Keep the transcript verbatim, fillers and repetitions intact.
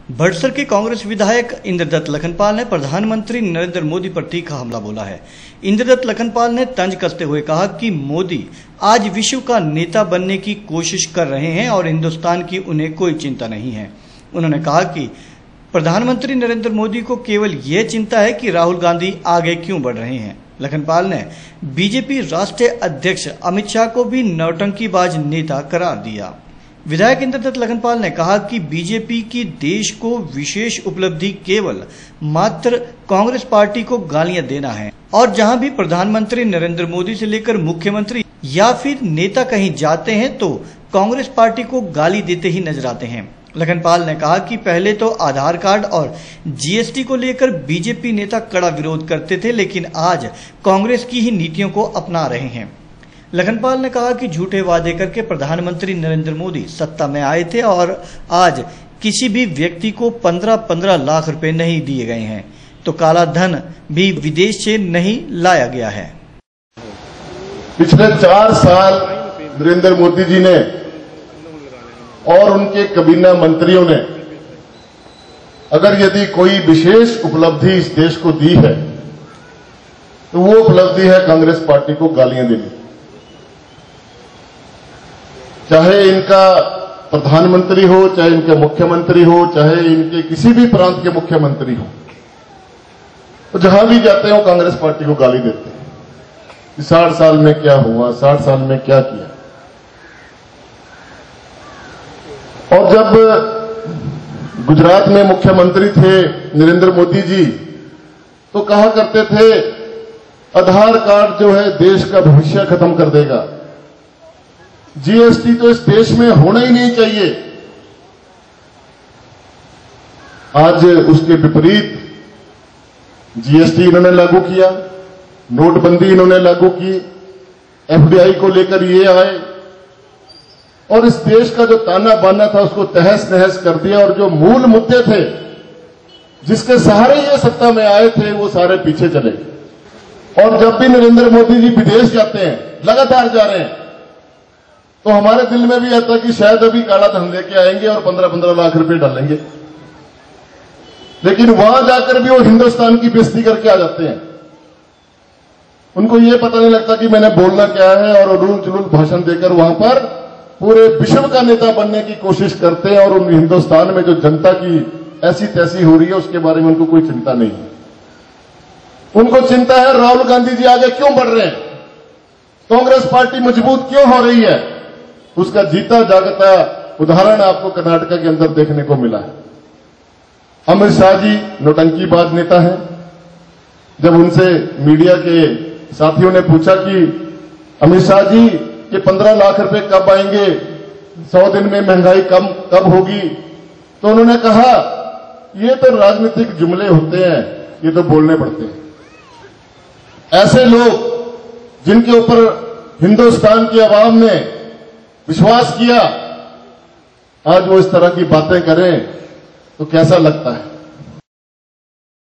बड़सर के कांग्रेस विधायक इंद्रदत्त लखनपाल ने प्रधानमंत्री नरेंद्र मोदी पर तीखा हमला बोला है। इंद्रदत्त लखनपाल ने तंज कसते हुए कहा कि मोदी आज विश्व का नेता बनने की कोशिश कर रहे हैं और हिंदुस्तान की उन्हें कोई चिंता नहीं है। उन्होंने कहा कि प्रधानमंत्री नरेंद्र मोदी को केवल ये चिंता है कि राहुल गांधी आगे क्यों बढ़ रहे हैं। लखनपाल ने बीजेपी राष्ट्रीय अध्यक्ष अमित शाह को भी नौटंकीबाज नेता करार दिया। विधायक इंद्रदत्त लखनपाल ने कहा कि बीजेपी की देश को विशेष उपलब्धि केवल मात्र कांग्रेस पार्टी को गालियां देना है और जहां भी प्रधानमंत्री नरेंद्र मोदी से लेकर मुख्यमंत्री या फिर नेता कहीं जाते हैं तो कांग्रेस पार्टी को गाली देते ही नजर आते हैं। लखनपाल ने कहा कि पहले तो आधार कार्ड और जीएसटी को लेकर बीजेपी नेता कड़ा विरोध करते थे, लेकिन आज कांग्रेस की ही नीतियों को अपना रहे हैं। लखनपाल ने कहा कि झूठे वादे करके प्रधानमंत्री नरेंद्र मोदी सत्ता में आए थे और आज किसी भी व्यक्ति को पंद्रह पंद्रह लाख रुपए नहीं दिए गए हैं, तो काला धन भी विदेश से नहीं लाया गया है। पिछले चार साल नरेंद्र मोदी जी ने और उनके कैबिनेट मंत्रियों ने अगर यदि कोई विशेष उपलब्धि इस देश को दी है तो वो उपलब्धि है कांग्रेस पार्टी को गालियां देनी। चाहे इनका प्रधानमंत्री हो, चाहे इनके मुख्यमंत्री हो, चाहे इनके किसी भी प्रांत के मुख्यमंत्री हो, तो जहां भी जाते हैं वो कांग्रेस पार्टी को गाली देते हैं। साठ साल में क्या हुआ, साठ साल में क्या किया। और जब गुजरात में मुख्यमंत्री थे नरेंद्र मोदी जी, तो कहा करते थे आधार कार्ड जो है देश का भविष्य खत्म कर देगा, जीएसटी तो इस देश में होना ही नहीं चाहिए। आज उसके विपरीत जीएसटी इन्होंने लागू किया, नोटबंदी इन्होंने लागू की, एफडीआई को लेकर ये आए और इस देश का जो ताना बाना था उसको तहस नहस कर दिया और जो मूल मुद्दे थे जिसके सहारे ये सत्ता में आए थे वो सारे पीछे चले गए। और जब भी नरेंद्र मोदी जी विदेश जाते हैं, लगातार जा रहे हैं, तो हमारे दिल में भी आता है कि शायद अभी काला धन लेके आएंगे और पंद्रह पंद्रह लाख रुपए डालेंगे, लेकिन वहां जाकर भी वो हिंदुस्तान की बेइज्जती करके आ जाते हैं। उनको ये पता नहीं लगता कि मैंने बोलना क्या है और उलूल जुलूल भाषण देकर वहां पर पूरे विश्व का नेता बनने की कोशिश करते हैं और उन हिंदुस्तान में जो जनता की ऐसी तैसी हो रही है उसके बारे में उनको कोई चिंता नहीं है। उनको चिंता है राहुल गांधी जी आगे क्यों बढ़ रहे हैं, कांग्रेस पार्टी मजबूत क्यों हो रही है। उसका जीता जागता उदाहरण आपको कर्नाटक के अंदर देखने को मिला है। अमित शाह जी नौटंकीबाज नेता हैं। जब उनसे मीडिया के साथियों ने पूछा कि अमित शाह जी कि पंद्रह लाख रुपए कब आएंगे, सौ दिन में महंगाई कम कब होगी, तो उन्होंने कहा ये तो राजनीतिक जुमले होते हैं, ये तो बोलने पड़ते हैं। ऐसे लोग जिनके ऊपर हिंदुस्तान की आवाम ने विश्वास किया, आज वो इस तरह की बातें करें तो कैसा लगता है।